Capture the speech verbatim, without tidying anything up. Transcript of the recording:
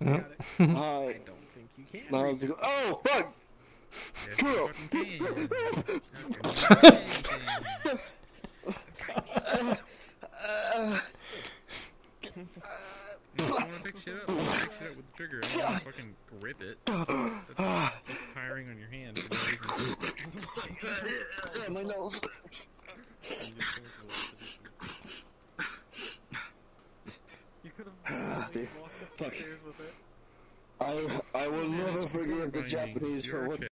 Got it. I Alright. don't think you can. Now reach let's it. go. Oh, fuck! Yes, Kuro! you fucking can. No, you're not anything. Uh, If you wanna pick shit up, pick shit up with the trigger. I don't wanna fucking grip it. That's just tiring on your hand for no reason. My nose. You could Ah, have dude. walked up Fuck. the stairs with it. I I will never forgive the Running Japanese for your what